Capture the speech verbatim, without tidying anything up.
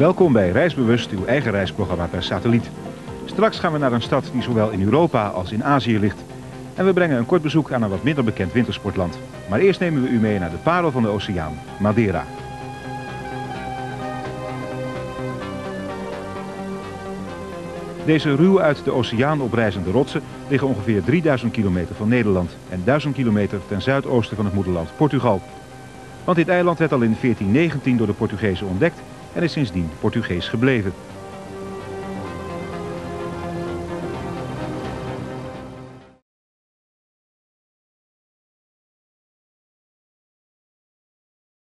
Welkom bij Reisbewust, uw eigen reisprogramma per satelliet. Straks gaan we naar een stad die zowel in Europa als in Azië ligt. En we brengen een kort bezoek aan een wat minder bekend wintersportland. Maar eerst nemen we u mee naar de parel van de oceaan, Madeira. Deze ruw uit de oceaan oprijzende rotsen liggen ongeveer drieduizend kilometer van Nederland en duizend kilometer ten zuidoosten van het moederland Portugal. Want dit eiland werd al in veertien negentien door de Portugezen ontdekt en is sindsdien Portugees gebleven.